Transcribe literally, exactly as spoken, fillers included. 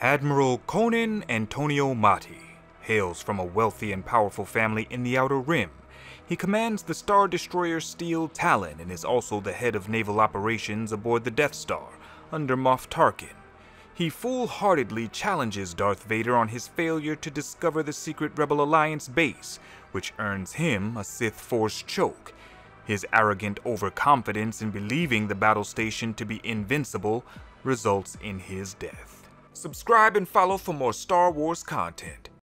Admiral Conan Antonio Motti hails from a wealthy and powerful family in the Outer Rim. He commands the Star Destroyer Steel Talon and is also the head of naval operations aboard the Death Star, under Moff Tarkin. He full-heartedly challenges Darth Vader on his failure to discover the secret Rebel Alliance base, which earns him a Sith Force choke. His arrogant overconfidence in believing the battle station to be invincible results in his death. Subscribe and follow for more Star Wars content.